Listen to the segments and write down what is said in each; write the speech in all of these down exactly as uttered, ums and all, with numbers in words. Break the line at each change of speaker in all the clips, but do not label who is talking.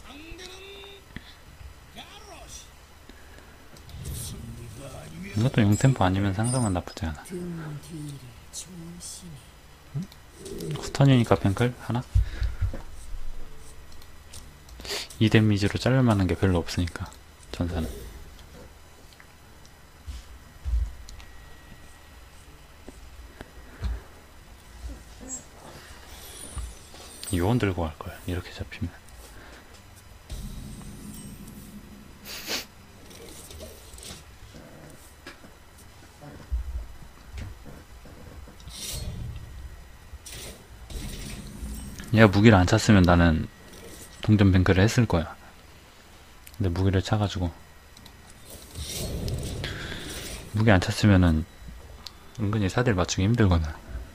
이것도 영 템포 아니면 상성은 나쁘지 않아. 스턴이니까 뱅클 하나? 이 데미지로 자를 만한 게 별로 없으니까 전사는. 요원 들고 갈걸 이렇게 잡히면. 얘가 무기를 안 찼으면 나는 동전 뱅크를 했을 거야. 근데 무기를 차가지고. 무기 안 찼으면은 은근히 사딜 맞추기 힘들거든.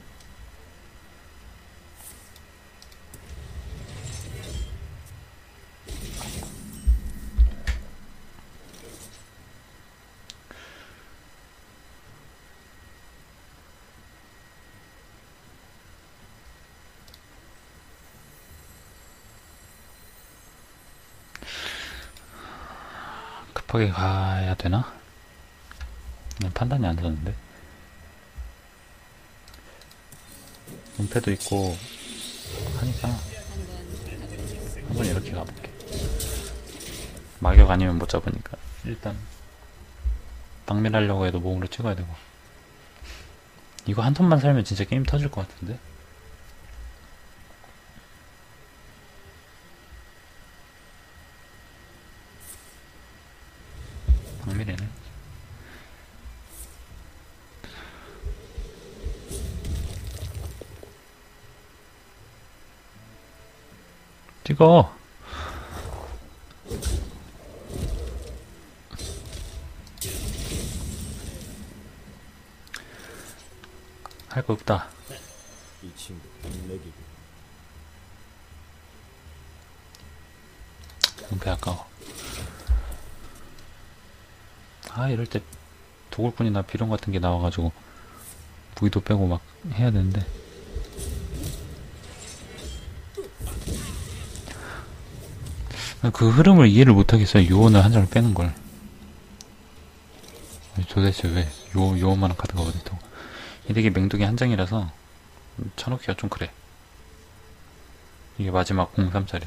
급하게 가야 되나? 그냥 판단이 안 되는데. 은폐도 있고 하니까 한번 이렇게 가볼게. 막역 아니면 못 잡으니까 일단 박밀하려고 해도 몸으로 찍어야 되고. 이거 한 턴만 살면 진짜 게임 터질 것 같은데. 박밀이네. 찍어. 할 거 없다.
이 친구 내기고.
은폐 아까워. 아 이럴 때 도굴꾼이나 비룡 같은 게 나와가지고 무기도 빼고 막 해야 되는데. 그 흐름을 이해를 못하겠어요. 요원을 한 장을 빼는 걸. 도대체 왜 요, 요원만한 카드가 어딨다고. 이게 맹독이 한 장이라서 쳐놓기가 좀 그래. 이게 마지막 공삼 짜리.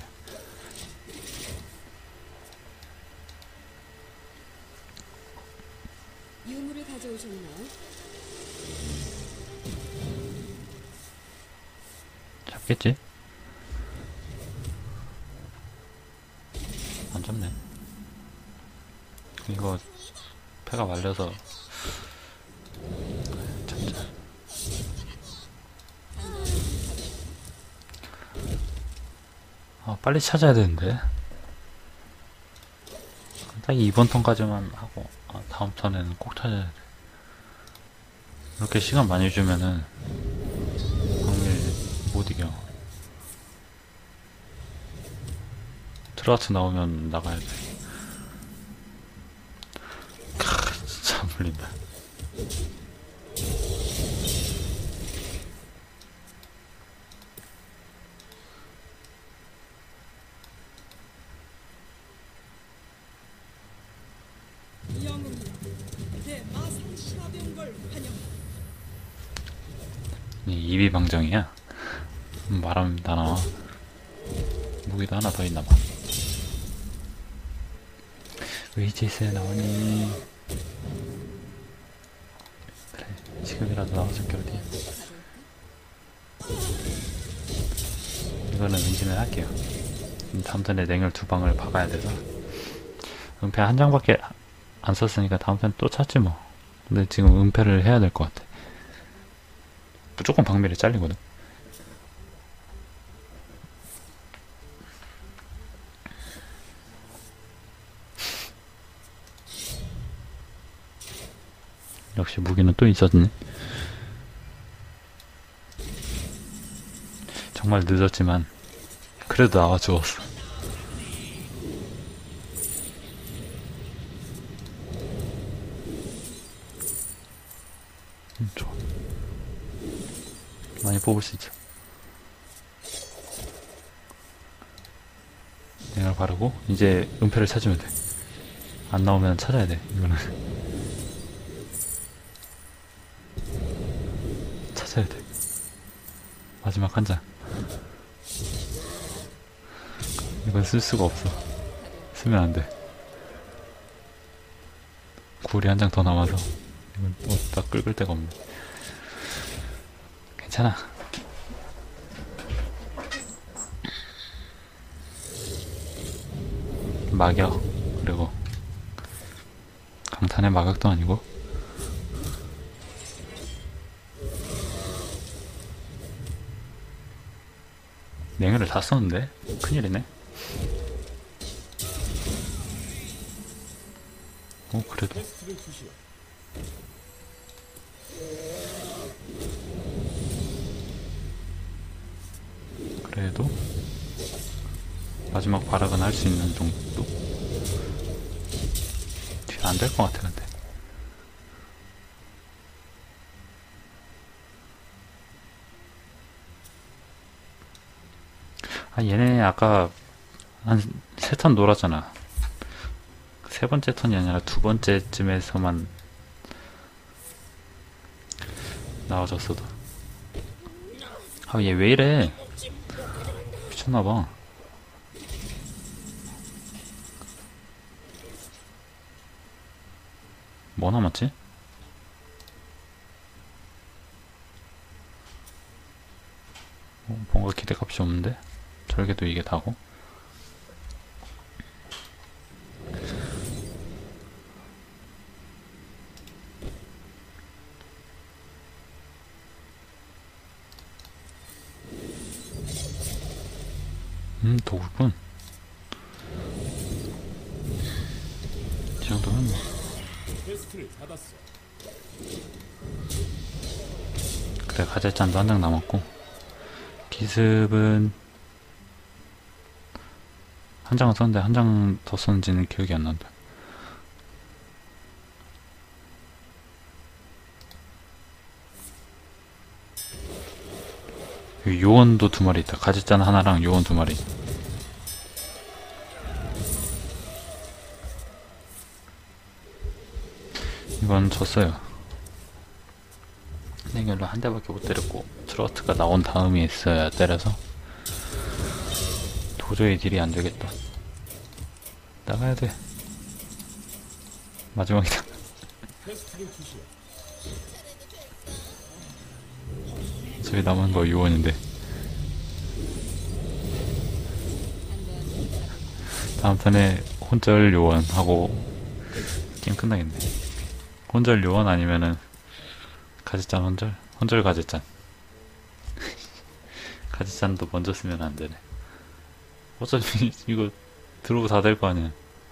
유물을 가져오셨나요?
잡겠지? 안 잡네. 이거 패가 말려서 잡자. 아 빨리 찾아야 되는데. 딱 이번 턴까지만 하고 아, 다음 턴에는 꼭 찾아야 돼. 이렇게 시간 많이 주면은 확률 못 이겨. 트라우트 나오면 나가야 돼. 크, 진짜 물린다. 입이 방정이야. 말하면 다 나와. 무기도 하나 더 있나봐. 위치스에 나오니. 그래 지금이라도 나와줄게. 어디야. 이거는 은진을 할게요. 다음 턴에 냉혈 두 방을 박아야 돼서. 은폐 한 장밖에 안 썼으니까 다음 턴 또 찾지 뭐. 근데 지금 은폐를 해야 될 것 같아. 무조건 박밀에 잘리거든. 역시 무기는 또 있었네. 정말 늦었지만 그래도 나와 주었어. 음, 좋아. 많이 뽑을 수 있죠. 냉을 바르고 이제 은폐를 찾으면 돼. 안 나오면 찾아야 돼. 이거는 찾아야 돼. 마지막 한 장. 이건 쓸 수가 없어. 쓰면 안 돼. 굴이 한 장 더 남아서 이건 어디다 긁을 데가 없네. 괜찮아. 막역, 그리고 강탄의 막역도 아니고. 냉혈을 다 썼는데? 큰일이네. 어, 그래도
퀘스트를 주시오.
그래도 마지막 발악은 할 수 있는 정도? 뒤에 안 될 것 같아. 근데 아, 얘네 아까 한 세 턴 놀았잖아. 세 번째 턴이 아니라 두 번째쯤에서만 나와줬어도. 아, 얘 왜 이래? 미쳤나봐. 뭐 남았지? 어, 뭔가 기대값이 없는데? 절개도 이게 다고? 음, 도구군. 이 정도면 뭐.
퀘스트를 받았어.
그래, 가재짠도 한 장 남았고. 기습은 한 장은 썼는데 한 장 더 썼는지는 기억이 안 난다. 여기 요원도 두 마리 있다. 가재짠 하나랑 요원 두 마리. 이건 졌어요. 냉혈로 한 대밖에 못 때렸고 트러스트가 나온 다음에 있어야 때려서 도저히 딜이 안 되겠다. 나가야 돼. 마지막이다.
퀘스트를 주시오.
저기 남은 거 요원인데. 다음 턴에 혼절 요원 하고 게임 끝나겠네. 혼절 요원 아니면은 가지짠 혼절? 혼절 가지짠. 가지짠도 먼저 쓰면 안 되네. 어차피 이거 들어오고 다 될 거 아니야.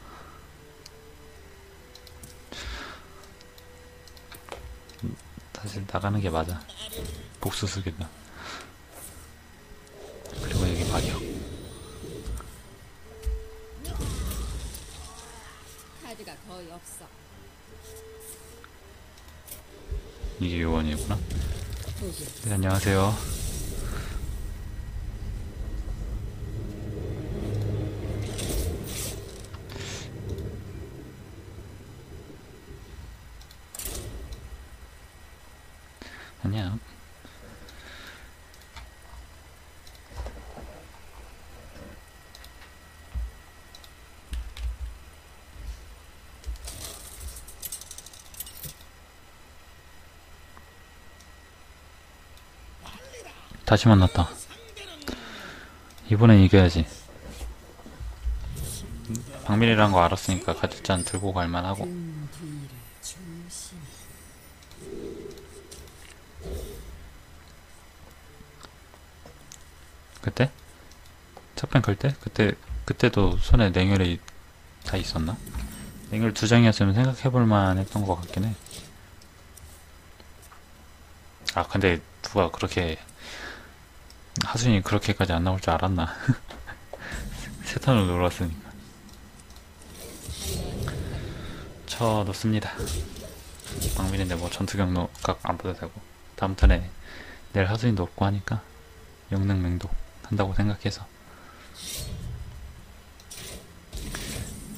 사실 나가는 게 맞아. 복수 쓰겠다. 그리고 여기 막역.
카드가 거의 없어.
이게 요원이구나.
보기.
네, 안녕하세요. 아니야. 다시 만났다. 이번엔 이겨야지. 박밀이란 거 알았으니까 가지짠 들고 갈만하고.
등 뒤를 조심히.
그때? 첫판 걸 때? 그때, 그때도 손에 냉혈이 다 있었나? 냉혈 두 장이었으면 생각해볼만 했던 것 같긴 해. 아, 근데 누가 그렇게, 하순이 그렇게까지 안 나올 줄 알았나? 세 턴을 놀았으니까. 쳐 놓습니다. 박밀인데 뭐 전투경로 각 안 봐도 되고. 다음 턴에 내일 하순이도 없고 하니까 영능맹도 한다고 생각해서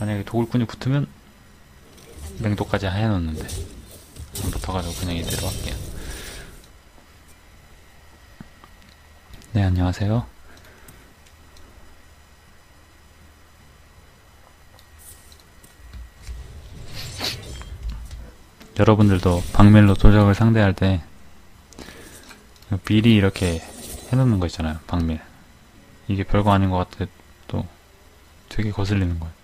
만약에 도굴꾼이 붙으면 맹독까지 해놓는데 안 붙어가지고 그냥 이대로 할게요. 네, 안녕하세요. 여러분들도 박밀로 도적을 상대할 때 미리 이렇게 해놓는 거 있잖아요. 박밀. 이게 별거 아닌 것 같아 도 되게 거슬리는 거예요.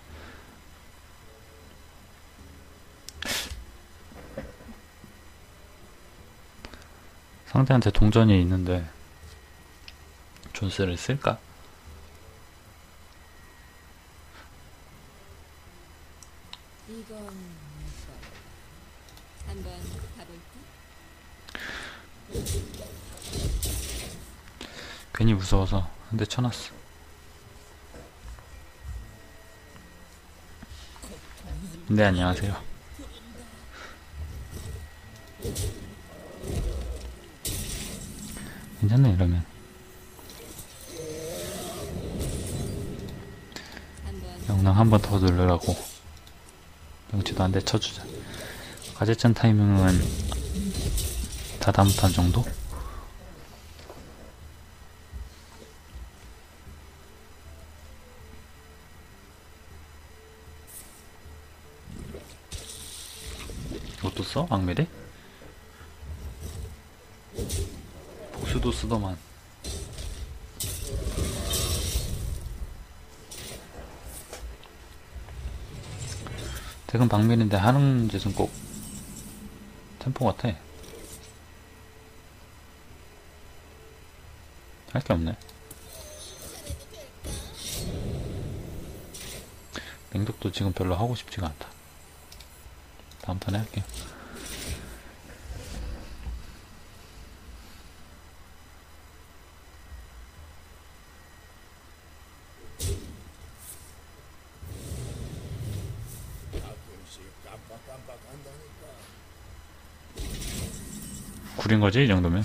상대한테 동전이 있는데 존스를 쓸까?
이건 뭐 한번 가볼까?
괜히 무서워서 한 대 쳐놨어. 네, 안녕하세요. 괜찮네 이러면.
한번
영랑 한 번 더 누르라고. 명치도 한 대 쳐주자. 가제천 타이밍은 다 다음 턴 정도? 이것도 써? 악밀이? 복수도 쓰더만. 덱은 박밀인데 하는 짓은 꼭 템포 같아. 할 게 없네. 맹독도 지금 별로 하고 싶지가 않다. 다음 턴에 할게요. 구린 거지 이 정도면.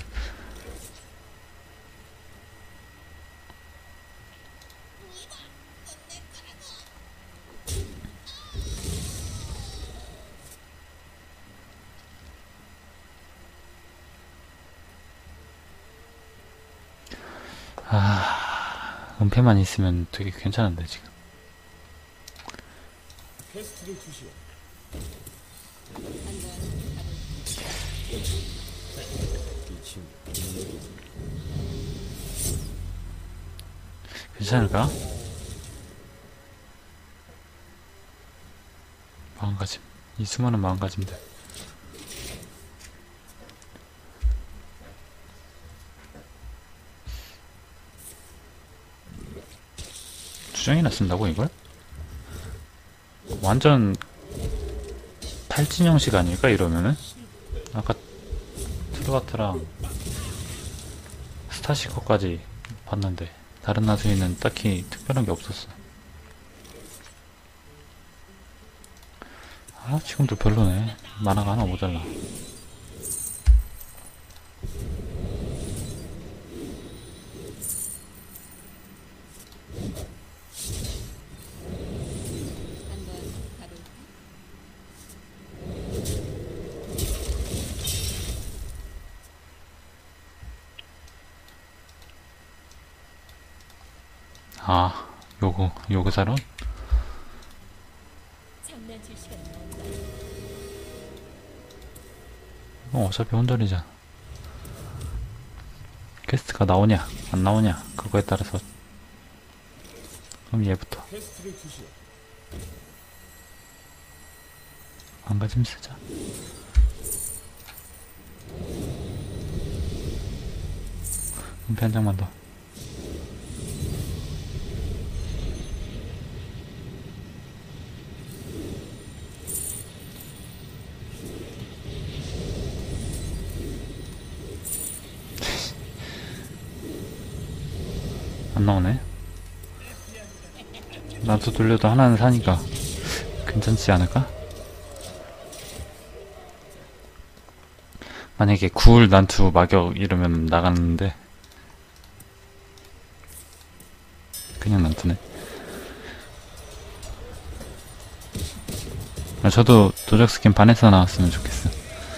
아, 은폐만 있으면 되게 괜찮은데 지금.
퀘스트를 주시오.
한번
이 친구
괜찮을까? 마음가짐. 이 수많은 마음가짐들. 두 장이나 쓴다고 이걸? 완전 탈진 형식 아닐까 이러면은? 아까 트루아트랑 스타시커까지 봤는데 다른 나수인은 딱히 특별한 게 없었어. 아, 지금도 별로네. 만화가 하나 모자라.
한번 가볼까?
아, 요거, 요거 사론?
장난칠 시간이 없다.
어, 어차피 혼절이잖아. 퀘스트가 나오냐, 안 나오냐, 그거에 따라서. 그럼 얘부터.
퀘스트를 주시오.
망가짐 쓰자. 은폐 한 장만 더. 안 나오네. 나도 돌려도 하나는 사니까 괜찮지 않을까? 만약에 구울 난투 막역 이러면 나갔는데 그냥 난투네. 아, 저도 도적 스킨 반에서 나왔으면 좋겠어.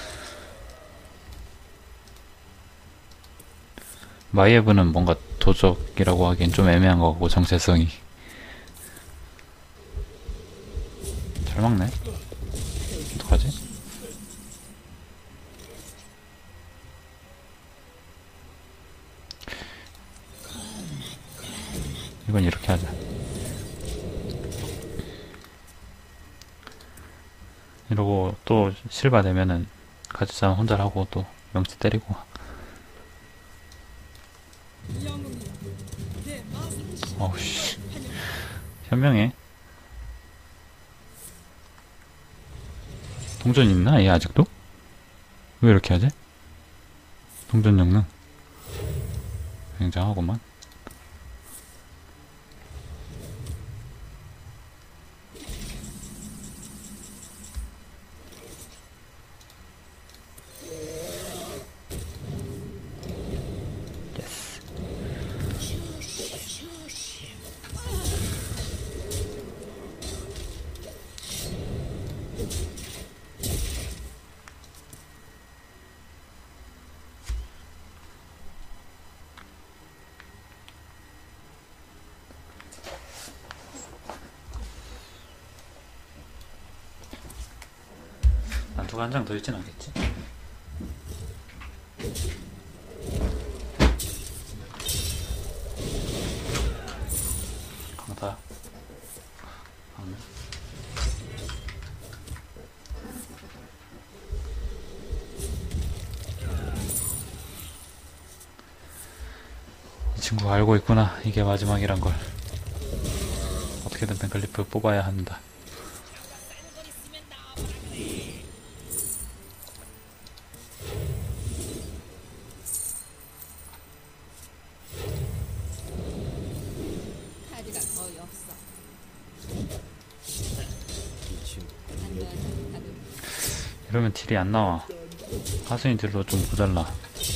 마이에브는 뭔가 도적이라고 하기엔 좀 애매한 것 같고, 정체성이. 잘 막네? 어떡하지? 이건 이렇게 하자. 이러고 또 실바 되면은 가지자 혼자 하고 또 명치 때리고. 어우씨. 현명해. 동전 있나? 얘 아직도? 왜 이렇게 하지? 동전 영능. 굉장하구만. 예스. 난투가 한 장 더 있진 않겠지? 강타. 강매. 이 친구가 알고 있구나. 이게 마지막이란 걸. 어떻게든 뱅클리프 뽑아야 한다.
카드가 거의 없어.
이 친구
한번 가볼.
이러면 딜이 안 나와. 하수인 딜로 좀 모자라.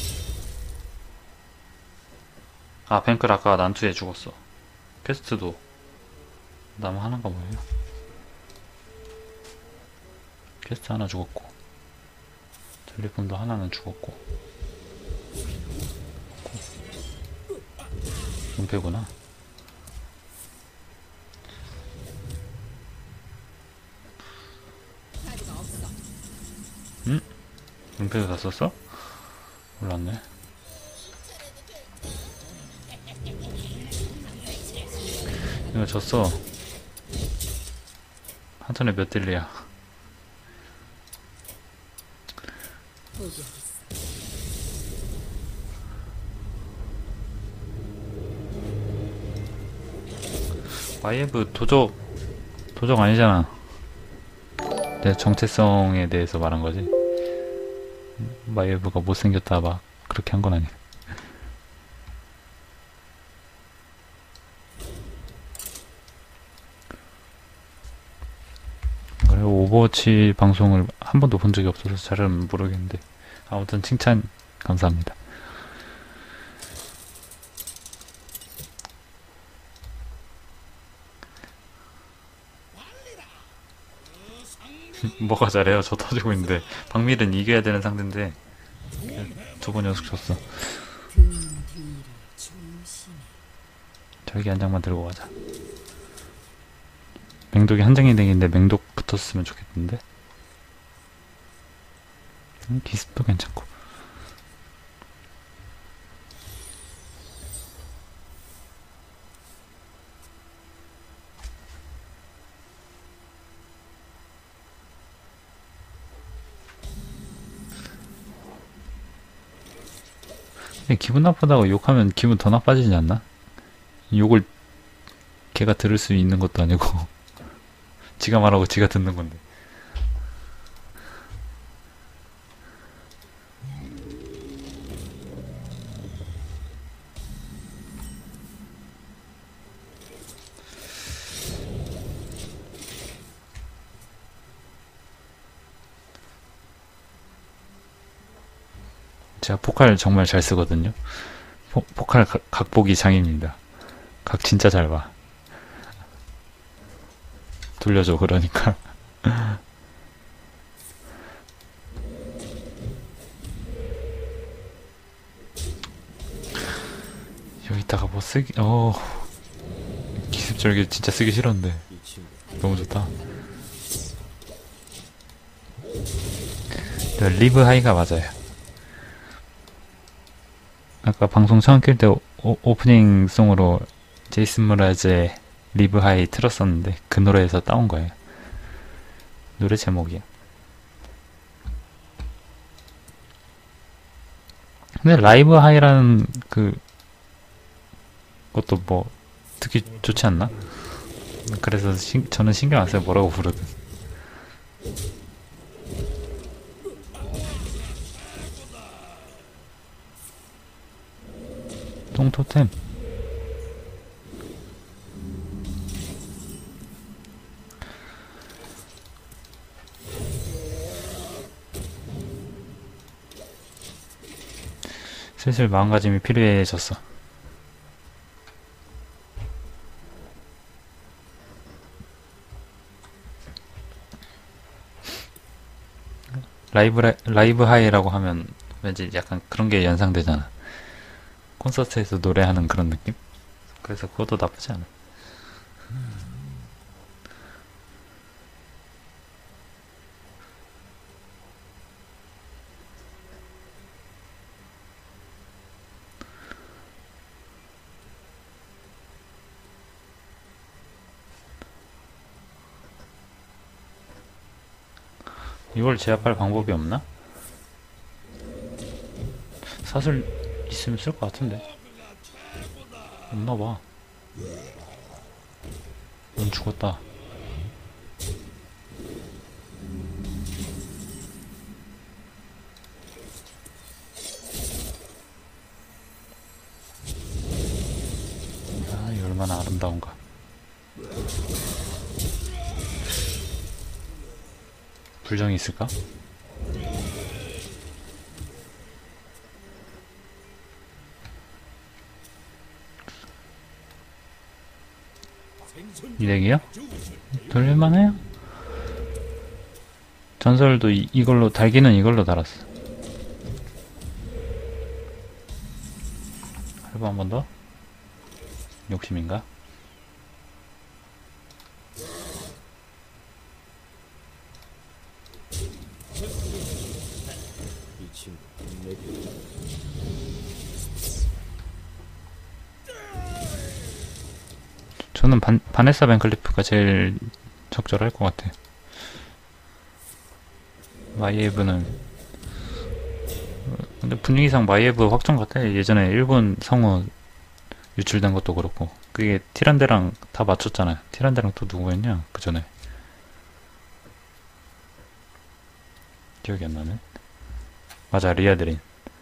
아, 뱅클 아까 난투에 죽었어. 퀘스트도 남 하나가 뭐예요? 퀘스트 하나 죽었고, 전리품도 하나는 죽었고. 은폐구나.
카드가 없어.
은폐도 다 썼어? 몰랐네. 이거 졌어. 한 턴에 몇 딜리야?
포기하겠어.
와이에브 도적 도적 아니잖아. 내 정체성에 대해서 말한 거지. 와이에브가 못생겼다 막 그렇게 한 건 아니야. 그래, 오버워치 방송을 한 번도 본 적이 없어서 잘은 모르겠는데, 아무튼 칭찬 감사합니다. 뭐가 잘해요? 저 터지고 있는데. 박밀은 이겨야 되는 상대인데 두 번 연속 졌어.
등 뒤를 조심해.
절기 한 장만 들고 가자. 맹독이 한 장이 되겠는데 맹독 붙었으면 좋겠는데. 음, 기습도 괜찮고. 근데 기분 나쁘다고 욕하면 기분 더 나빠지지 않나? 욕을 걔가 들을 수 있는 것도 아니고 지가 말하고 지가 듣는 건데. 제가 포칼 정말 잘 쓰거든요. 포, 포칼 각, 각보기 장입니다. 각 진짜 잘 봐. 돌려줘 그러니까. 여기다가 뭐 쓰기 어 기습절개 진짜 쓰기 싫었는데
이 친구
너무 좋다. 네, 리브 하이가 맞아요. 아까 방송 처음 킬 때 오프닝 송으로 제이슨 무라즈의 리브 하이 틀었었는데 그 노래에서 따온 거예요. 노래 제목이야. 근데 라이브 하이라는 그 것도 뭐 듣기 좋지 않나? 그래서 신, 저는 신경 안 써요. 뭐라고 부르든. 똥토템. 슬슬 마음가짐이 필요해졌어. 라이브, 라, 라이브 하이라고 하면 왠지 약간 그런 게 연상되잖아. 콘서트에서 노래하는 그런 느낌? 그래서 그것도 나쁘지 않아. 이걸 제압할 방법이 없나? 사슬 있으면 쓸 것 같은데. 없나봐. 넌 죽었다. 아, 이 얼마나 아름다운가. 불정이 있을까? 이 덱이요? 돌릴만해요? 전설도 이, 이걸로 달기는 이걸로 달았어. 할부 한 번 더? 욕심인가?
이 친구 내
저는 반, 바네사 벤클리프가 제일 적절할 것 같아. 마이에브는 근데 분위기상 마이에브 확정 같아. 예전에 일본 성우 유출된 것도 그렇고 그게 티란데랑 다 맞췄잖아요. 티란데랑 또 누구였냐 그 전에 기억이 안 나네. 맞아, 리아드린.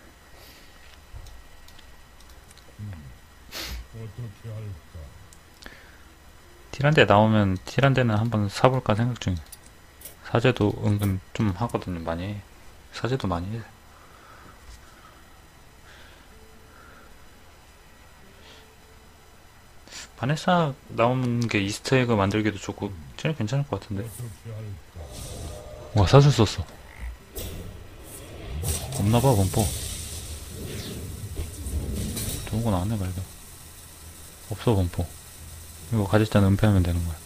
티란데 나오면 티란데는 한번 사볼까 생각 중이야. 사제도 은근 좀 하거든요. 많이 해. 사제도 많이 해. 바네사 나오는 게 이스터에그 만들기도 좋고 진짜 괜찮을 것 같은데. 와, 사슬 썼어. 없나봐 범퍼. 좋은 거 나왔네 그래도. 없어 범퍼. 이거 가질 때는 은폐하면 되는 거야.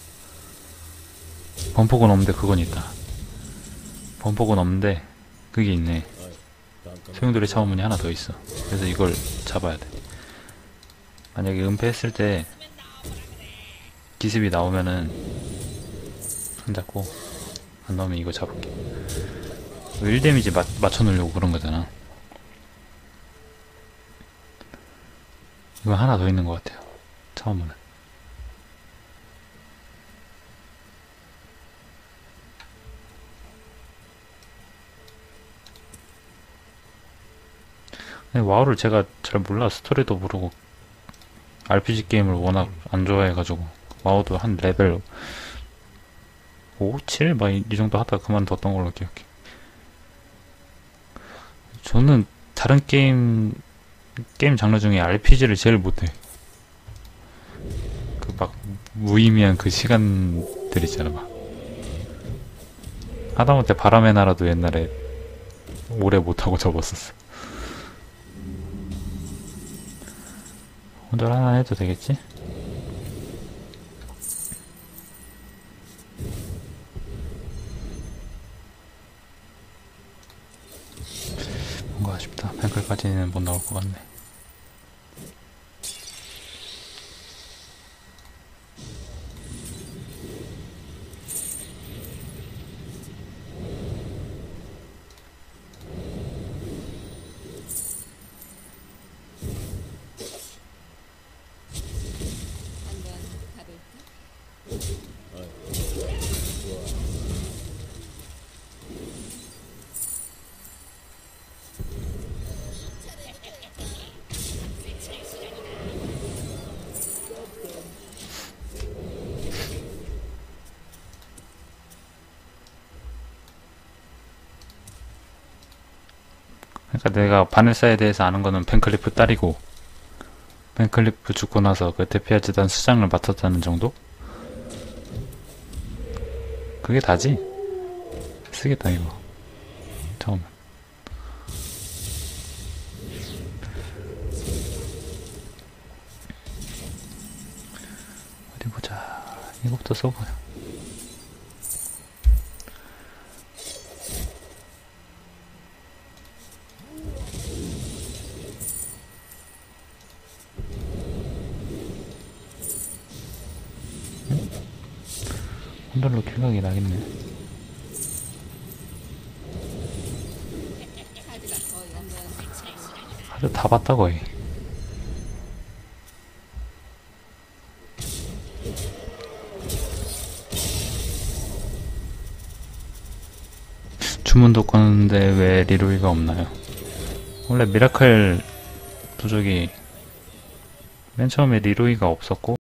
범퍼건 없는데 그건 있다. 범퍼건 없는데 그게 있네. 소용돌이 차원문이 하나 더 있어. 그래서 이걸 잡아야 돼. 만약에 은폐했을 때 기습이 나오면은 손 잡고 안 나오면 이거 잡을게. 일 데미지 맞, 맞춰놓으려고 그런 거잖아. 이거 하나 더 있는 것 같아요. 차원문은. 근데 와우를 제가 잘 몰라. 스토리도 모르고 알피지 게임을 워낙 안 좋아해가지고 와우도 한 레벨 오, 칠? 막 이 정도 하다가 그만뒀던 걸로 기억해. 저는 다른 게임 게임 장르 중에 알피지를 제일 못해. 그 막 무의미한 그 시간들 있잖아. 막 하다못해 바람의 나라도 옛날에 오래 못하고 접었었어. 혼자 하나 해도 되겠지? 뭔가 아쉽다. 뱅클까지는 못 나올 것 같네.
한번 가볼까?
그러니까 내가 바네사에 대해서 아는 거는 벤클리프 딸이고, 벤클리프 죽고 나서 그 데피아즈단 수장을 맡았다는 정도? 그게 다지? 쓰겠다 이거 처음에. 어디 보자. 이것부터 써보자. 혼돌로 킬각이 나겠네.
카드가 거의 한번
하도 다 봤다 거의. 주문도 껐는데 왜 리로이가 없나요? 원래 미라클 부족이 맨 처음에 리로이가 없었고